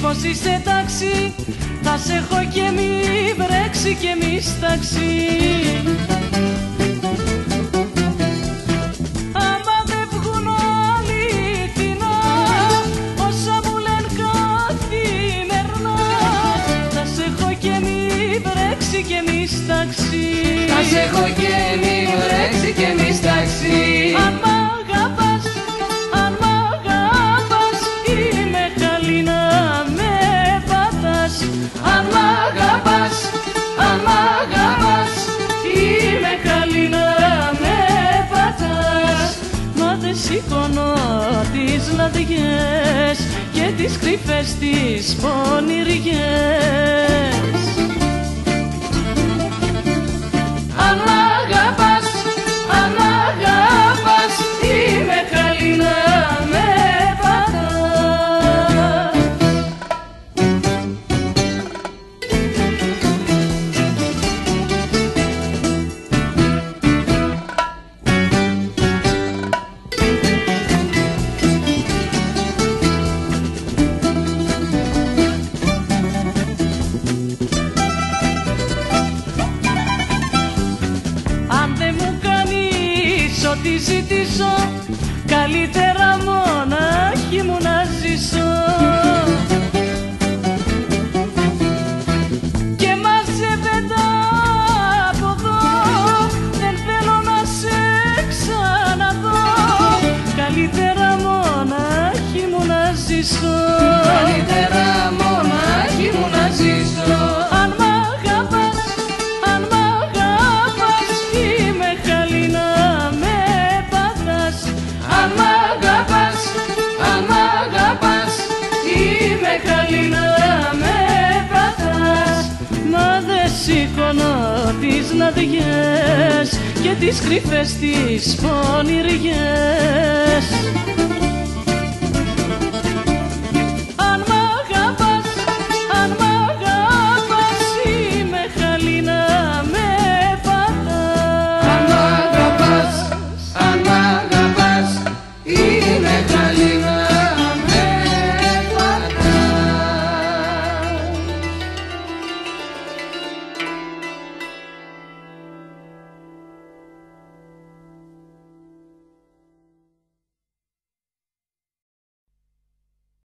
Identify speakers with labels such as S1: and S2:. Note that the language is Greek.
S1: πως είσαι τάξη, θα σε έχω και μη βρέξει και μη στάξει. Άμα δεν βγουν αληθινά όσα μου λένε καθημερινά, θα σε έχω και μη βρέξει και μη στάξει.
S2: Θα σε έχω και μη βρέξει και μη στάξει.
S1: Αν μ' αγαπάς, αν μ' αγαπάς, είμαι καλή να με πατάς.
S2: Αν μ' αγαπάς, αν μ' αγαπάς,
S1: Είμαι καλή να με πατάς. Μα δεν σηκώνω τις λαδιές και τις κρυφές τις πονηριές.
S2: αν μ' αγαπάς, αν μ' αγαπάς,
S1: Είμαι καλή να με πατάς. Αν δεν μου κάνεις ό,τι ζητήσω, καλύτερα μονάχη μου να ζήσω. Και μαζεύε τα από εδώ, δεν θέλω να σε ξαναδώ. Καλύτερα μονάχη μου να ζήσω.
S2: καλύτερα μονάχη μου να ζήσω.
S1: Αν μ' αγαπάς, αν μ' αγαπάς, είμαι καλή να με πατάς.
S2: Αν μ' αγαπάς, αν μ' αγαπάς,
S1: Είμαι καλή να με πατάς. Μα δεν σηκώνω τις λαδιές και τις κρυφές τις πονηριές.